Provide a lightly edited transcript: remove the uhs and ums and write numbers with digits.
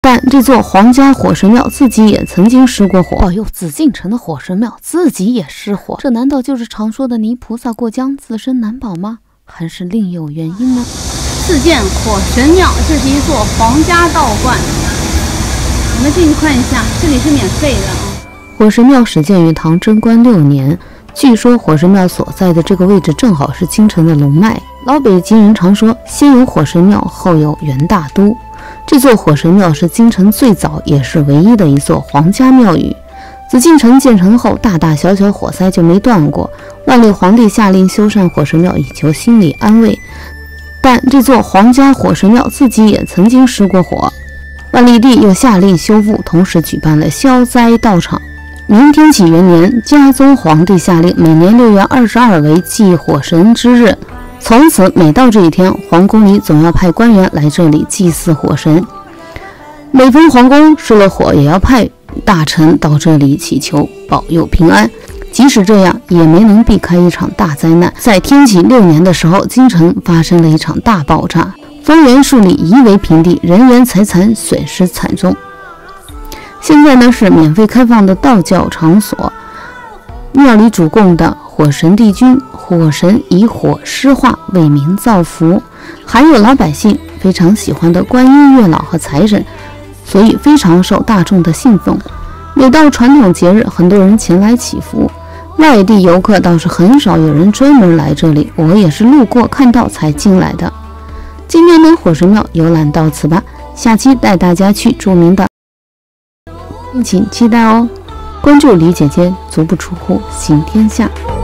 但这座皇家火神庙自己也曾经失过火。哦哟，紫禁城的火神庙自己也失火，这难道就是常说的泥菩萨过江自身难保吗？还是另有原因呢？ 四件火神庙，这是一座皇家道观。我们进去看一下，这里是免费的啊。 火神庙始建于唐贞观6年，据说火神庙所在的这个位置正好是京城的龙脉。老北京人常说，先有火神庙，后有元大都。这座火神庙是京城最早也是唯一的一座皇家庙宇。紫禁城建成后，大大小小火灾就没断过。万历皇帝下令修缮火神庙，以求心理安慰。但这座皇家火神庙自己也曾经失过火。万历帝又下令修复，同时举办了消灾道场。明天启元年，嘉宗皇帝下令每年6月22为祭火神之日。从此每到这一天，皇宫里总要派官员来这里祭祀火神。每逢皇宫失了火，也要派大臣到这里祈求保佑平安。即使这样，也没能避开一场大灾难。在天启6年的时候，京城发生了一场大爆炸，方圆数里夷为平地，人员财产损失惨重。现在呢是免费开放的道教场所，庙里主供的火神帝君，火神以火施化为民造福，还有老百姓非常喜欢的观音、月老和财神，所以非常受大众的信奉。每到传统节日，很多人前来祈福。外地游客倒是很少有人专门来这里，我也是路过看到才进来的。今天的火神庙游览到此吧，下期带大家去著名的，敬请期待哦。关注李姐姐，足不出户行天下。